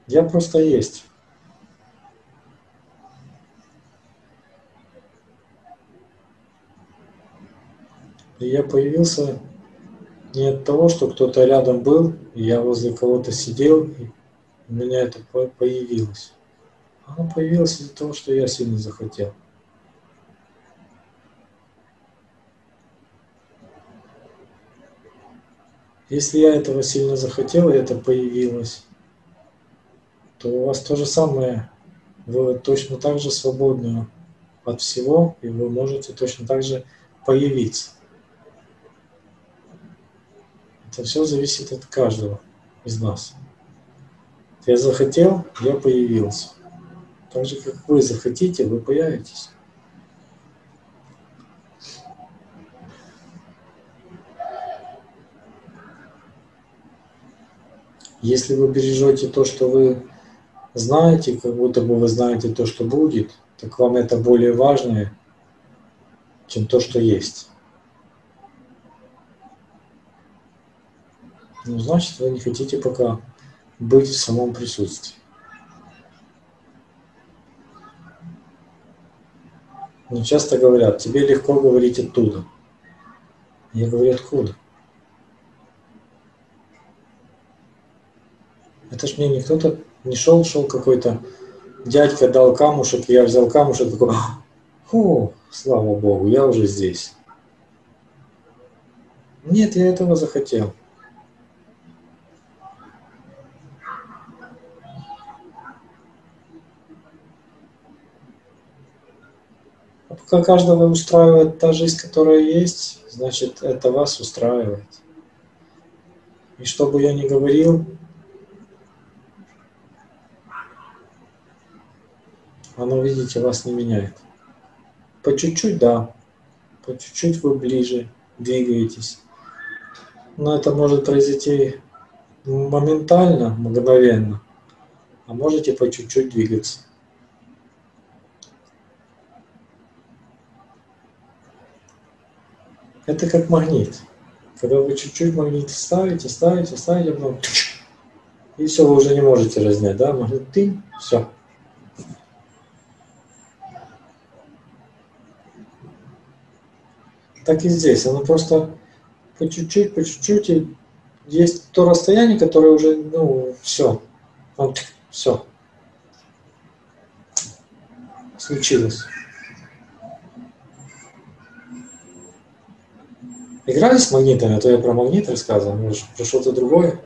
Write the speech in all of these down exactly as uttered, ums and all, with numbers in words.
Я просто есть. И я появился не от того, что кто-то рядом был, и я возле кого-то сидел, и у меня это появилось. Оно появилось из-за того, что я сильно захотел. Если я этого сильно захотел, и это появилось, то у вас то же самое. Вы точно так же свободны от всего, и вы можете точно так же появиться. Это все зависит от каждого из нас. Я захотел, я появился. Так же, как вы захотите, вы появитесь. Если вы бережете то, что вы знаете, как будто бы вы знаете то, что будет, так вам это более важное, чем то, что есть. Ну, значит, вы не хотите пока быть в самом присутствии. Но часто говорят, тебе легко говорить оттуда. Я говорю, откуда? Это ж мне не кто-то не шел, шел какой-то дядька дал камушек, я взял камушек, такой, о, слава Богу, я уже здесь. Нет, я этого захотел. А пока каждого устраивает та жизнь, которая есть, значит, это вас устраивает. И что бы я ни говорил, оно, видите, вас не меняет. По чуть-чуть, да, по чуть-чуть вы ближе двигаетесь. Но это может произойти моментально, мгновенно, а можете по чуть-чуть двигаться. Это как магнит. Когда вы чуть-чуть магнит ставите, ставите, ставите, потом и все, вы уже не можете разнять, да? Магнит, ты, все. Так и здесь. Оно просто по чуть-чуть, по чуть-чуть. И есть то расстояние, которое уже, ну, все. Вот, все. Случилось. Играли с магнитами, а то я про магнит рассказывал, может, про что-то другое?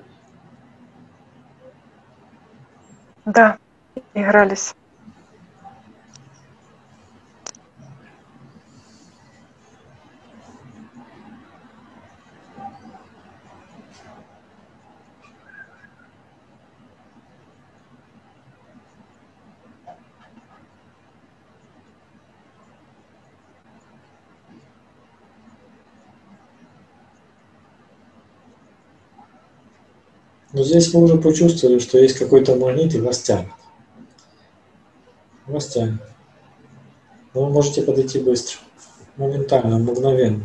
Да, игрались. Но здесь вы уже почувствовали, что есть какой-то магнит и вас тянет. Вас тянет. Но вы можете подойти быстро, моментально, мгновенно.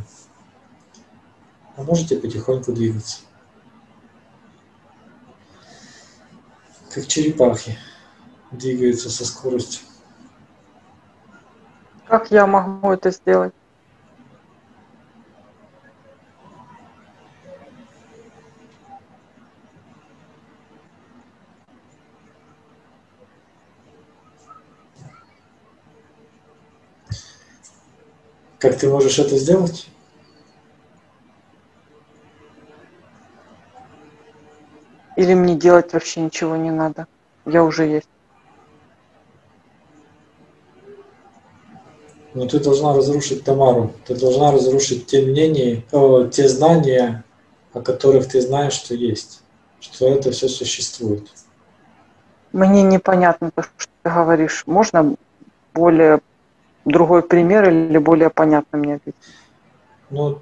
А можете потихоньку двигаться. Как черепахи двигаются со скоростью. Как я могу это сделать? Как ты можешь это сделать? Или мне делать вообще ничего не надо? Я уже есть. Но ты должна разрушить Тамару. Ты должна разрушить те мнения, о, те знания, о которых ты знаешь, что есть. Что это все существует. Мне непонятно то, что ты говоришь. Можно более другой пример или более понятно мне объяснить? Ну,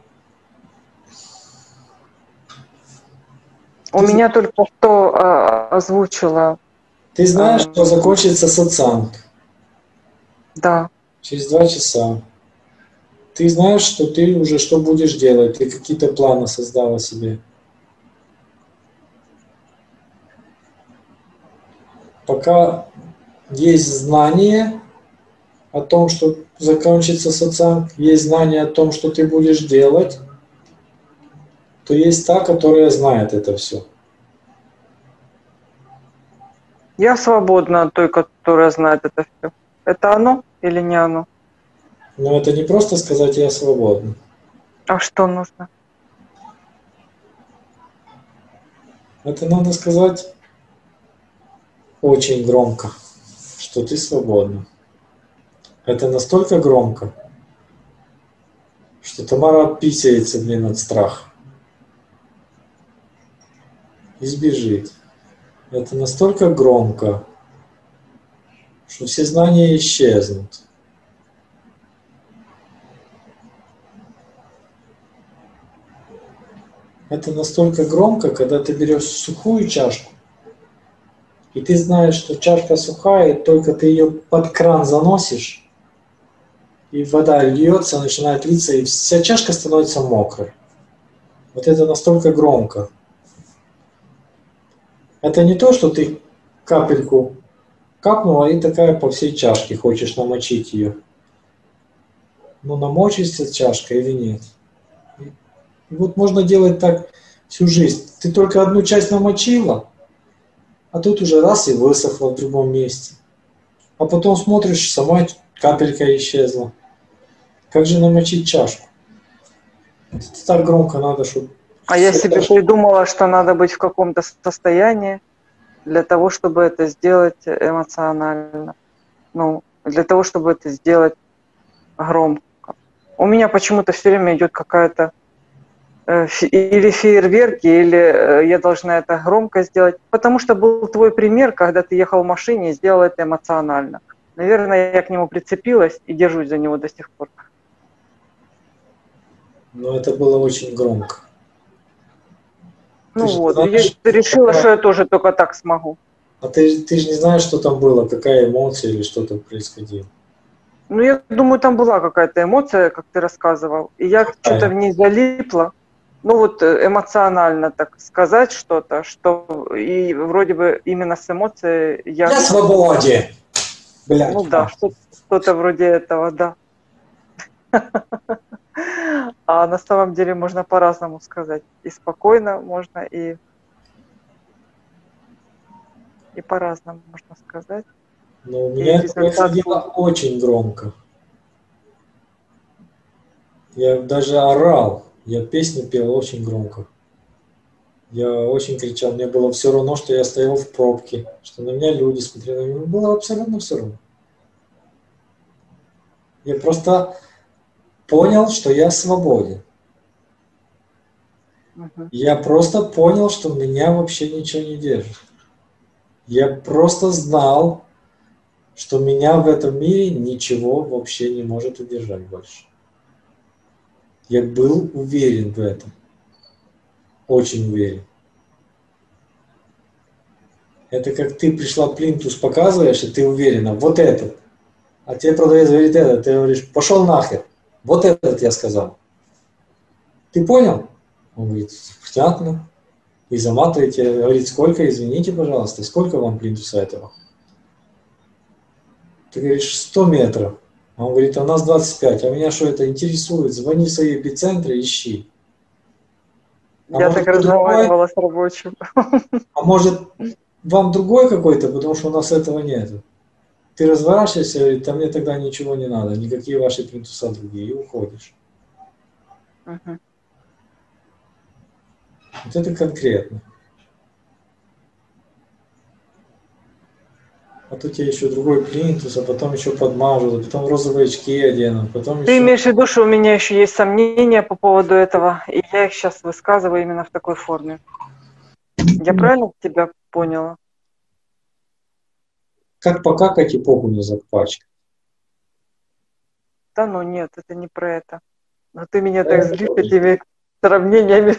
У ты, меня только что э, озвучила. ты знаешь, Э, что закончится сатсанг да. через два часа. Ты знаешь, что ты уже что будешь делать, ты какие-то планы создала себе. Пока есть знание о том, что закончится сатсанг, есть знание о том, что ты будешь делать, то есть та, которая знает это все. Я свободна от той, которая знает это все. Это оно или не оно? Но это не просто сказать «я свободна». А что нужно? Это надо сказать очень громко, что ты свободна. Это настолько громко, что Тамара писается, блин, от страха. И сбежит. Это настолько громко, что все знания исчезнут. Это настолько громко, когда ты берешь сухую чашку, и ты знаешь, что чашка сухая, и только ты ее под кран заносишь, и вода льется, начинает литься, и вся чашка становится мокрой. Вот это настолько громко. Это не то, что ты капельку капнула и такая по всей чашке, хочешь намочить ее. Ну, намочится чашка или нет? И вот можно делать так всю жизнь. Ты только одну часть намочила, а тут уже раз и высохла в другом месте. А потом смотришь, сама капелька исчезла. Как же намочить чашку? Это так громко надо, чтобы... А я себе придумала, что надо быть в каком-то состоянии для того, чтобы это сделать эмоционально. Ну, для того, чтобы это сделать громко. У меня почему-то все время идет какая-то э, или фейерверки, или э, я должна это громко сделать. Потому что был твой пример, когда ты ехал в машине и сделал это эмоционально. Наверное, я к нему прицепилась и держусь за него до сих пор. Но это было очень громко. Ну вот, знаешь, я решила, какая... что я тоже только так смогу. А ты, ты же не знаешь, что там было, какая эмоция или что там происходило? Ну, я думаю, там была какая-то эмоция, как ты рассказывал. И я что-то в ней залипла. Ну, вот эмоционально так сказать что-то, что и вроде бы именно с эмоцией я... Я свободен! Блядь, ну да, что-то вроде этого, да. А на самом деле можно по-разному сказать. И спокойно можно, и, и по-разному можно сказать. Но у меня это происходило очень громко. Я даже орал. Я песни пел очень громко. Я очень кричал. Мне было все равно, что я стоял в пробке, что на меня люди смотрели. Мне было абсолютно все равно. Я просто понял, что я свободен. Uh-huh. Я просто понял, что меня вообще ничего не держит. Я просто знал, что меня в этом мире ничего вообще не может удержать больше. Я был уверен в этом. Очень уверен. Это как ты пришла плинтус, показываешь, и ты уверена, вот этот. А тебе продавец говорит этот, ты говоришь, пошел нахер. Вот этот я сказал. Ты понял? Он говорит, понятно. И заматываете, говорит, сколько, извините, пожалуйста, сколько вам плинтуса этого? Ты говоришь, сто метров. А он говорит, а у нас двадцать пять. А меня что это интересует? Звони в свои эпицентры, ищи. А я так разговаривала с рабочим. А может, вам другой какой-то, потому что у нас этого нет. Ты разворачиваешься, и говорит, а мне тогда ничего не надо, никакие ваши плинтуса другие, и уходишь. Uh-huh. Вот это конкретно. А тут я еще другой плинтус, а потом еще подмажу, а потом розовые очки одену, потом Ты еще... имеешь в виду, что у меня еще есть сомнения по поводу этого, и я их сейчас высказываю именно в такой форме. Я правильно тебя поняла? Как покакать и попу не запачкать. Да ну нет, это не про это. Но ты меня так злишь этими сравнениями.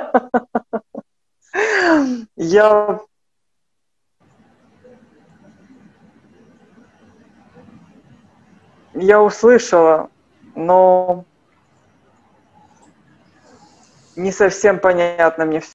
Я... Я услышала, но не совсем понятно мне все.